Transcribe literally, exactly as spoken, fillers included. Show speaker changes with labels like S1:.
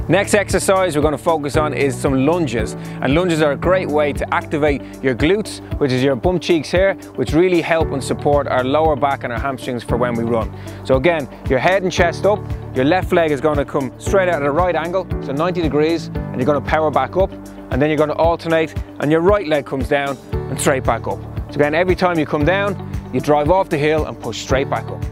S1: Next exercise we're going to focus on is some lunges, and lunges are a great way to activate your glutes, which is your bum cheeks here, which really help and support our lower back and our hamstrings for when we run. So again, your head and chest up, your left leg is going to come straight out at a right angle, so ninety degrees, and you're going to power back up, and then you're going to alternate and your right leg comes down and straight back up. So again, every time you come down, you drive off the hill and push straight back up.